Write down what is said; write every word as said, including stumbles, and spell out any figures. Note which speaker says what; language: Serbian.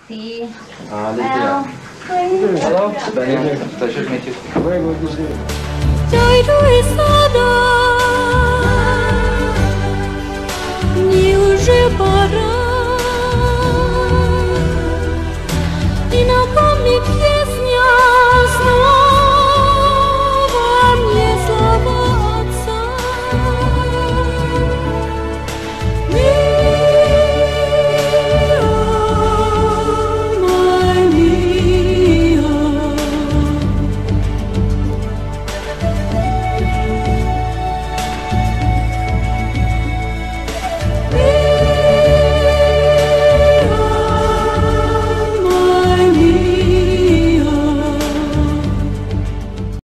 Speaker 1: Merci.
Speaker 2: Allez,
Speaker 1: Alors,
Speaker 2: Théa.
Speaker 1: oui.
Speaker 2: Alors, Daniel, t'as juste métier. Oui, moi aussi.
Speaker 3: Trời trôi xa đó nhiều rê bà ra